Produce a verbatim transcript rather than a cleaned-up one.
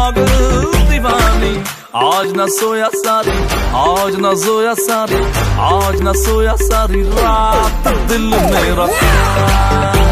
पागल दीवानी, आज न सोया सारी, आज न सोया सारी, आज न सोया सारी रात दिल मेरा।